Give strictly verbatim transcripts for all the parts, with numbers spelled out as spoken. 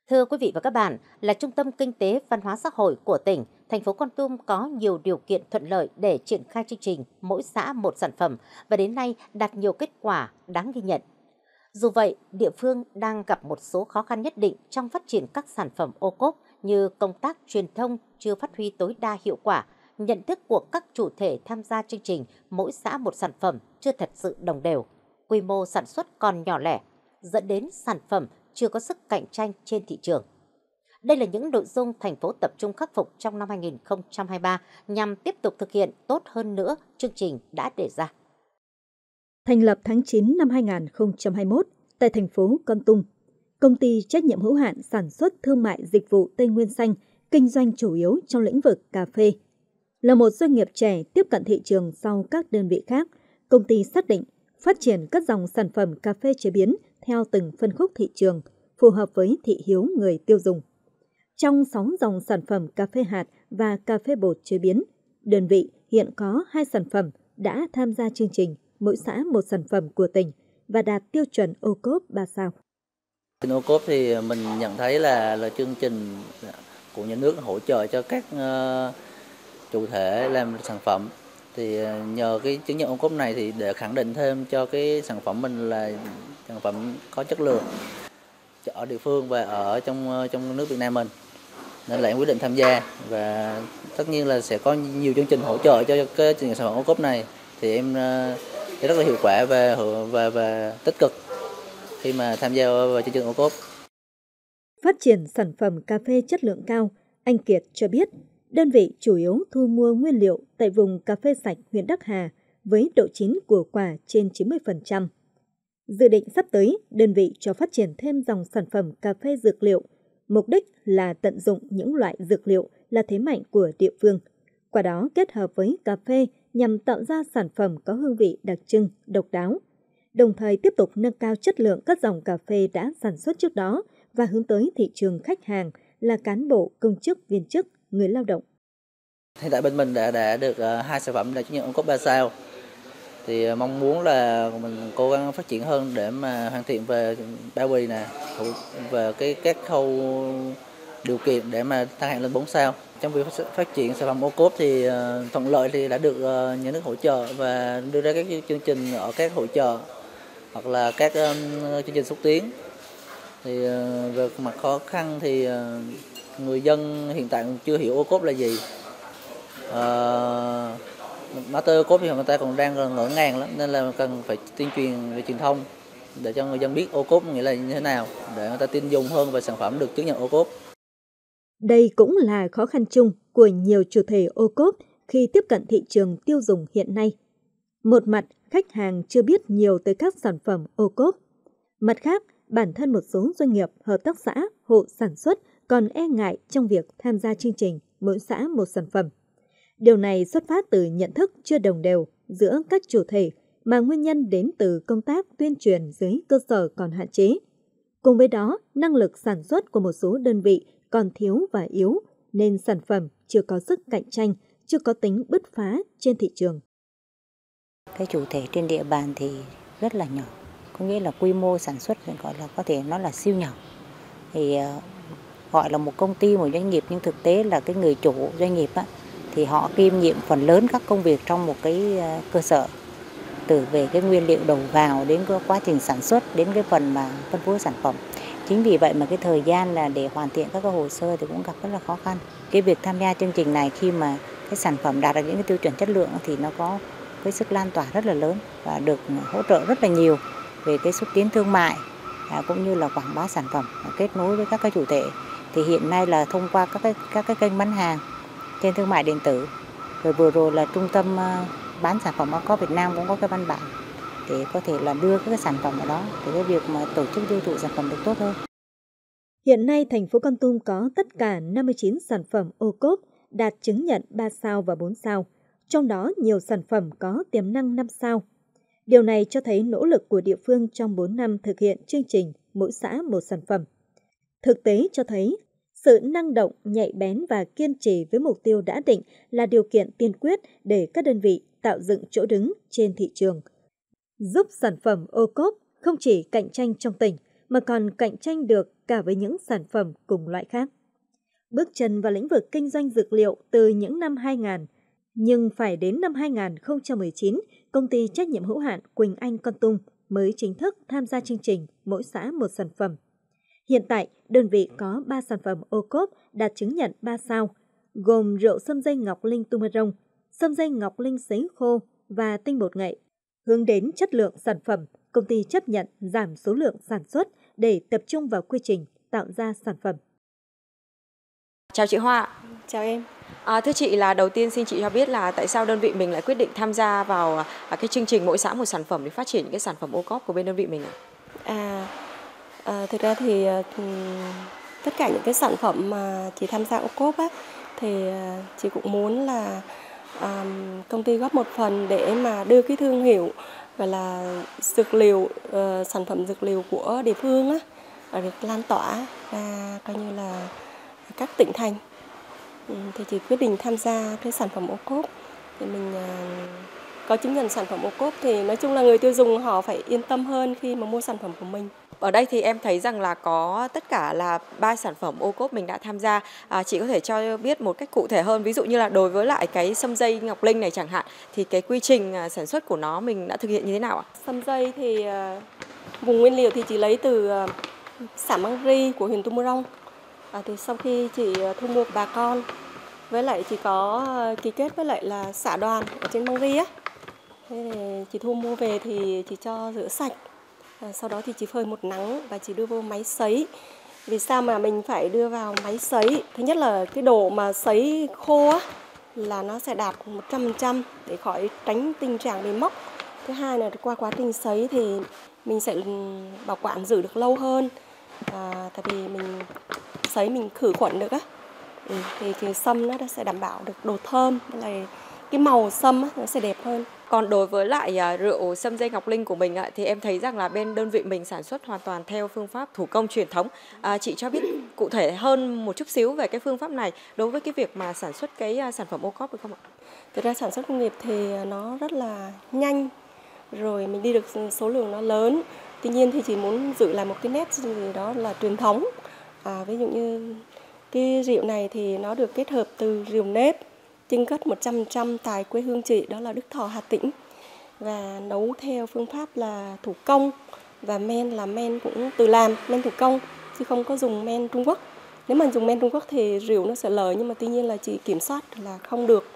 Thưa quý vị và các bạn, là trung tâm kinh tế văn hóa xã hội của tỉnh, thành phố Kon Tum có nhiều điều kiện thuận lợi để triển khai chương trình mỗi xã một sản phẩm và đến nay đạt nhiều kết quả đáng ghi nhận. Dù vậy, địa phương đang gặp một số khó khăn nhất định trong phát triển các sản phẩm ô cốp như công tác truyền thông chưa phát huy tối đa hiệu quả, nhận thức của các chủ thể tham gia chương trình mỗi xã một sản phẩm chưa thật sự đồng đều, quy mô sản xuất còn nhỏ lẻ, dẫn đến sản phẩm chưa có sức cạnh tranh trên thị trường. Đây là những nội dung thành phố tập trung khắc phục trong năm hai nghìn không trăm hai mươi ba nhằm tiếp tục thực hiện tốt hơn nữa chương trình đã đề ra. Thành lập tháng chín năm hai nghìn không trăm hai mươi mốt tại thành phố Kon Tum, công ty trách nhiệm hữu hạn sản xuất thương mại dịch vụ Tây Nguyên Xanh kinh doanh chủ yếu trong lĩnh vực cà phê. Là một doanh nghiệp trẻ tiếp cận thị trường sau các đơn vị khác, công ty xác định phát triển các dòng sản phẩm cà phê chế biến theo từng phân khúc thị trường, phù hợp với thị hiếu người tiêu dùng. Trong sáu dòng sản phẩm cà phê hạt và cà phê bột chế biến, đơn vị hiện có hai sản phẩm đã tham gia chương trình mỗi xã một sản phẩm của tỉnh và đạt tiêu chuẩn ô cốp ba sao. Ô cốp thì mình nhận thấy là là chương trình của nhà nước hỗ trợ cho các uh, chủ thể làm sản phẩm. Thì nhờ cái chứng nhận ô cốp này thì để khẳng định thêm cho cái sản phẩm mình là sản phẩm có chất lượng ở địa phương và ở trong trong nước Việt Nam mình, nên là em quyết định tham gia. Và tất nhiên là sẽ có nhiều chương trình hỗ trợ cho cái sản phẩm ô cốp này, thì em uh, rất là hiệu quả và và và tích cực khi mà tham gia vào chương trình ô cốp. Phát triển sản phẩm cà phê chất lượng cao, anh Kiệt cho biết đơn vị chủ yếu thu mua nguyên liệu tại vùng cà phê sạch huyện Đắc Hà với độ chín của quả trên chín mươi phần trăm. Dự định sắp tới, đơn vị cho phát triển thêm dòng sản phẩm cà phê dược liệu, mục đích là tận dụng những loại dược liệu là thế mạnh của địa phương. Qua đó kết hợp với cà phê nhằm tạo ra sản phẩm có hương vị đặc trưng, độc đáo. Đồng thời tiếp tục nâng cao chất lượng các dòng cà phê đã sản xuất trước đó và hướng tới thị trường khách hàng là cán bộ, công chức, viên chức, người lao động. Hiện tại bên mình đã đã được uh, hai sản phẩm đã chứng nhận ô cốp ba sao. Thì uh, mong muốn là mình cố gắng phát triển hơn để mà hoàn thiện về bao bì nè, về cái các khâu điều kiện để mà thăng hạng lên bốn sao. Trong việc phát triển sản phẩm ô cốp thì uh, thuận lợi thì đã được uh, nhà nước hỗ trợ và đưa ra các chương trình ở các hội chợ hoặc là các um, chương trình xúc tiến. Thì uh, về mặt khó khăn thì uh, người dân hiện tại chưa hiểu ô cốp là gì. Uh, nói tới ô cốp thì người ta còn đang ngỡ ngàng lắm, nên là cần phải tuyên truyền về truyền thông để cho người dân biết ô cốp nghĩa là như thế nào, để người ta tin dùng hơn về sản phẩm được chứng nhận ô cốp. Đây cũng là khó khăn chung của nhiều chủ thể ô cốp khi tiếp cận thị trường tiêu dùng hiện nay. Một mặt, khách hàng chưa biết nhiều tới các sản phẩm ô cốp. Mặt khác, bản thân một số doanh nghiệp, hợp tác xã, hộ sản xuất còn e ngại trong việc tham gia chương trình mỗi xã một sản phẩm. Điều này xuất phát từ nhận thức chưa đồng đều giữa các chủ thể, mà nguyên nhân đến từ công tác tuyên truyền dưới cơ sở còn hạn chế. Cùng với đó, năng lực sản xuất của một số đơn vị còn thiếu và yếu, nên sản phẩm chưa có sức cạnh tranh, chưa có tính bứt phá trên thị trường. Cái chủ thể trên địa bàn thì rất là nhỏ, có nghĩa là quy mô sản xuất gọi là có thể nó là siêu nhỏ. Thì uh, gọi là một công ty, một doanh nghiệp, nhưng thực tế là cái người chủ doanh nghiệp á, thì họ kiêm nhiệm phần lớn các công việc trong một cái uh, cơ sở, từ về cái nguyên liệu đầu vào đến cái quá trình sản xuất đến cái phần mà phân phối sản phẩm. Chính vì vậy mà cái thời gian là để hoàn thiện các cái hồ sơ thì cũng gặp rất là khó khăn. Cái việc tham gia chương trình này khi mà cái sản phẩm đạt được những cái tiêu chuẩn chất lượng thì nó có cái sức lan tỏa rất là lớn và được hỗ trợ rất là nhiều về cái xúc tiến thương mại à, cũng như là quảng bá sản phẩm, kết nối với các cái chủ thể. Thì hiện nay là thông qua các cái các cái kênh bán hàng trên thương mại điện tử. Rồi vừa rồi là trung tâm uh, bán sản phẩm ô cốp Việt Nam cũng có cái văn bản để có thể là đưa các cái sản phẩm ở đó, để cái việc mà tổ chức tiêu thụ sản phẩm được tốt hơn. Hiện nay thành phố Kon Tum có tất cả năm mươi chín sản phẩm ô cốp đạt chứng nhận ba sao và bốn sao, trong đó nhiều sản phẩm có tiềm năng năm sao. Điều này cho thấy nỗ lực của địa phương trong bốn năm thực hiện chương trình mỗi xã một sản phẩm. Thực tế cho thấy sự năng động, nhạy bén và kiên trì với mục tiêu đã định là điều kiện tiên quyết để các đơn vị tạo dựng chỗ đứng trên thị trường, giúp sản phẩm ô cốp không chỉ cạnh tranh trong tỉnh mà còn cạnh tranh được cả với những sản phẩm cùng loại khác. Bước chân vào lĩnh vực kinh doanh dược liệu từ những năm hai nghìn, nhưng phải đến năm hai nghìn không trăm mười chín, công ty trách nhiệm hữu hạn Quỳnh Anh Kon Tum mới chính thức tham gia chương trình Mỗi xã một sản phẩm. Hiện tại, đơn vị có ba sản phẩm ô cốp đạt chứng nhận ba sao, gồm rượu sâm dây ngọc linh Tumorong, sâm dây ngọc linh sấy khô và tinh bột nghệ. Hướng đến chất lượng sản phẩm, công ty chấp nhận giảm số lượng sản xuất để tập trung vào quy trình tạo ra sản phẩm. Chào chị Hoa. Chào em. À, thưa chị, là đầu tiên xin chị cho biết là tại sao đơn vị mình lại quyết định tham gia vào à, cái chương trình Mỗi xã một sản phẩm để phát triển những cái sản phẩm ô cốp của bên đơn vị mình ạ? À, à thực ra thì tất cả những cái sản phẩm mà chị tham gia ô cốp á, thì chị cũng muốn là à, công ty góp một phần để mà đưa cái thương hiệu gọi là dược liệu, uh, sản phẩm dược liệu của địa phương á, được lan tỏa ra coi như là các tỉnh thành. Ừ, thì chị quyết định tham gia cái sản phẩm ô cốp. Thì mình uh, có chứng nhận sản phẩm ô cốp thì nói chung là người tiêu dùng họ phải yên tâm hơn khi mà mua sản phẩm của mình. Ở đây thì em thấy rằng là có tất cả là ba sản phẩm ô cốp mình đã tham gia. À, chị có thể cho biết một cách cụ thể hơn, ví dụ như là đối với lại cái sâm dây ngọc linh này chẳng hạn, thì cái quy trình sản xuất của nó mình đã thực hiện như thế nào ạ? Sâm dây thì uh, vùng nguyên liệu thì chị lấy từ uh, xã Măng Ri của huyện Tumorong. À, thì sau khi chị thu mua bà con, với lại chị có uh, ký kết với lại là xã đoàn ở trên Măng Ri á, thế thì chị thu mua về thì chị cho rửa sạch. À, sau đó thì chị phơi một nắng và chị đưa vô máy sấy. Vì sao mà mình phải đưa vào máy sấy? Thứ nhất là cái độ mà sấy khô á, là nó sẽ đạt một trăm phần trăm để khỏi tránh tình trạng bị mốc. Thứ hai là qua quá trình sấy thì mình sẽ bảo quản giữ được lâu hơn. À, tại vì mình sấy mình khử khuẩn được á, ừ, thì cái sâm nó sẽ đảm bảo được độ thơm, là cái màu sâm á, nó sẽ đẹp hơn. Còn đối với lại uh, rượu sâm dây ngọc linh của mình uh, thì em thấy rằng là bên đơn vị mình sản xuất hoàn toàn theo phương pháp thủ công truyền thống. Uh, chị cho biết cụ thể hơn một chút xíu về cái phương pháp này đối với cái việc mà sản xuất cái uh, sản phẩm ô cốp được không ạ? Thực ra sản xuất công nghiệp thì nó rất là nhanh, rồi mình đi được số lượng nó lớn. Tuy nhiên thì chỉ muốn giữ lại một cái nét gì đó là truyền thống. À, ví dụ như cái rượu này thì nó được kết hợp từ rượu nếp chưng cất một trăm phần trăm tại quê hương chị, đó là Đức Thọ, Hà Tĩnh, và nấu theo phương pháp là thủ công, và men là men cũng tự làm, men thủ công chứ không có dùng men Trung Quốc. Nếu mà dùng men Trung Quốc thì rượu nó sẽ lời, nhưng mà tuy nhiên là chị kiểm soát là không được,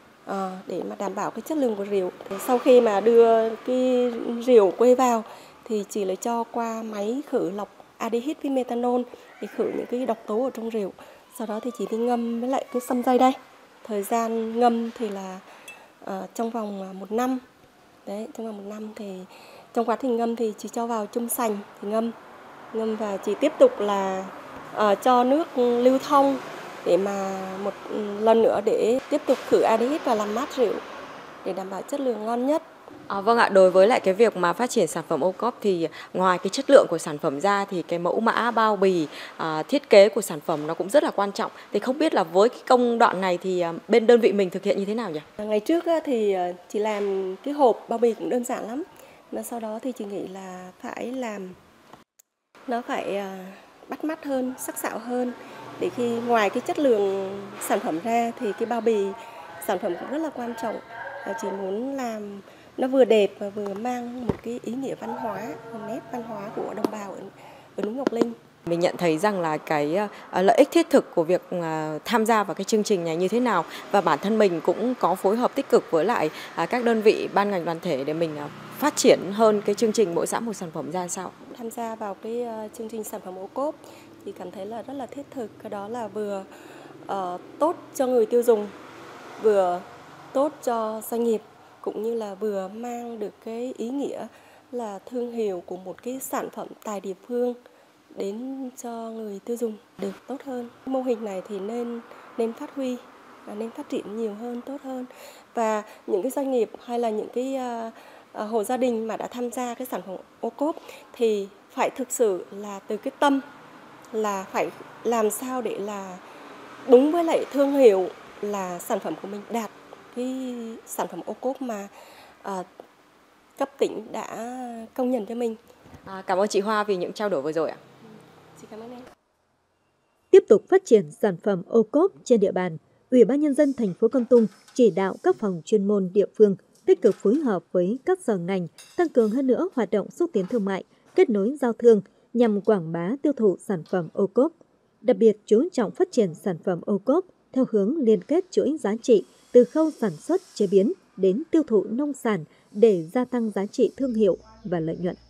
à, để mà đảm bảo cái chất lượng của rượu. Thì sau khi mà đưa cái rượu quê vào thì chị lại cho qua máy khử lọc aldehyde với methanol để khử những cái độc tố ở trong rượu. Sau đó thì chị đi ngâm với lại cái sâm dây đây. Thời gian ngâm thì là uh, trong vòng một năm. Đấy, trong vòng một năm thì trong quá trình ngâm thì chị cho vào chum sành thì ngâm. Ngâm và chị tiếp tục là uh, cho nước lưu thông để mà một lần nữa để tiếp tục khử aldehyde và làm mát rượu để đảm bảo chất lượng ngon nhất. À, vâng ạ, đối với lại cái việc mà phát triển sản phẩm ô cốp thì ngoài cái chất lượng của sản phẩm ra thì cái mẫu mã, bao bì, à, thiết kế của sản phẩm nó cũng rất là quan trọng. Thì không biết là với cái công đoạn này thì bên đơn vị mình thực hiện như thế nào nhỉ? Ngày trước thì chị làm cái hộp bao bì cũng đơn giản lắm. Mà sau đó thì chị nghĩ là phải làm nó phải bắt mắt hơn, sắc sảo hơn, để khi ngoài cái chất lượng sản phẩm ra thì cái bao bì sản phẩm cũng rất là quan trọng. Chị muốn làm nó vừa đẹp và vừa mang một cái ý nghĩa văn hóa, một nét văn hóa của đồng bào ở, ở núi Ngọc Linh. Mình nhận thấy rằng là cái uh, lợi ích thiết thực của việc uh, tham gia vào cái chương trình này như thế nào, và bản thân mình cũng có phối hợp tích cực với lại uh, các đơn vị ban ngành đoàn thể để mình uh, phát triển hơn cái chương trình Mỗi xã một sản phẩm ra sao. Tham gia vào cái uh, chương trình sản phẩm ô cốp thì cảm thấy là rất là thiết thực, cái đó là vừa uh, tốt cho người tiêu dùng, vừa tốt cho doanh nghiệp, cũng như là vừa mang được cái ý nghĩa là thương hiệu của một cái sản phẩm tại địa phương đến cho người tiêu dùng được tốt hơn. Mô hình này thì nên nên phát huy, nên phát triển nhiều hơn, tốt hơn. Và những cái doanh nghiệp hay là những cái uh, uh, hộ gia đình mà đã tham gia cái sản phẩm ô cốp thì phải thực sự là từ cái tâm là phải làm sao để là đúng với lại thương hiệu, là sản phẩm của mình đạt cái sản phẩm ô cốp mà uh, cấp tỉnh đã công nhận cho mình. À, cảm ơn chị Hoa vì những trao đổi vừa rồi ạ. Xin cảm ơn em. Tiếp tục phát triển sản phẩm ô cốp trên địa bàn, Ủy ban Nhân dân thành phố Kon Tum chỉ đạo các phòng chuyên môn địa phương tích cực phối hợp với các sở ngành, tăng cường hơn nữa hoạt động xúc tiến thương mại, kết nối giao thương nhằm quảng bá tiêu thụ sản phẩm ô cốp. Đặc biệt chú trọng phát triển sản phẩm ô cốp theo hướng liên kết chuỗi giá trị từ khâu sản xuất chế biến đến tiêu thụ nông sản để gia tăng giá trị thương hiệu và lợi nhuận.